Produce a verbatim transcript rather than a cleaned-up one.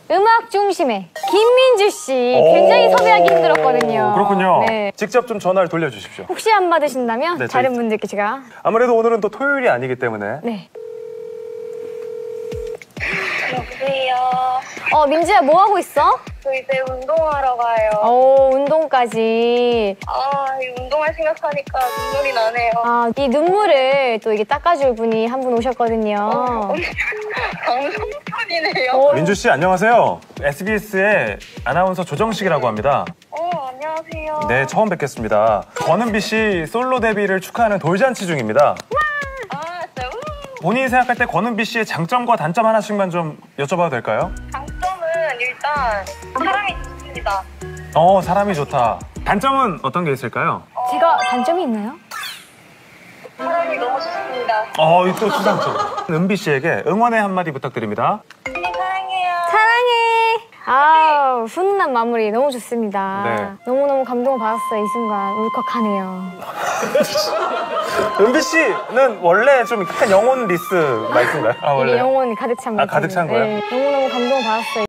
음악 중심의 김민주 씨 굉장히 섭외하기 힘들었거든요. 그렇군요. 네. 직접 좀 전화를 돌려주십시오. 혹시 안 받으신다면 네, 다른 저희- 분들께 제가 아무래도 오늘은 또 토요일이 아니기 때문에. 네. 여보세요. 어 민주야 뭐 하고 있어? 저 이제 운동하러 가요. 어 운동까지. 아, 이 운동할 생각하니까 눈물이 나네요. 아 이 눈물을 또 이게 닦아줄 분이 한 분 오셨거든요. 어, 방송분이네요. 어, 민주 씨 안녕하세요. 에스비에스의 아나운서 조정식이라고 합니다. 어, 안녕하세요. 네, 처음 뵙겠습니다. 권은비 씨 솔로 데뷔를 축하하는 돌잔치 중입니다. 아, 진짜 우! 본인이 생각할 때 권은비 씨의 장점과 단점 하나씩만 좀 여쭤봐도 될까요? 장점은 일단 사람이 좋습니다. 어, 사람이 좋다. 단점은 어떤 게 있을까요? 제가 단점이 있나요? 사람이 너무 좋습니다. 어, 이 또 수상점. 은비 씨에게 응원의 한마디 부탁드립니다. 언니 사랑해요. 사랑해. 아 훈훈한 마무리 너무 좋습니다. 네. 너무너무 감동을 받았어요. 이 순간 울컥하네요. 은비 씨는 원래 좀 약간 영혼 리스 말씀인가요? 아, 이게 영혼이 가득 찬 아, 가득 찬 거예요? 네, 너무너무 감동을 받았어요.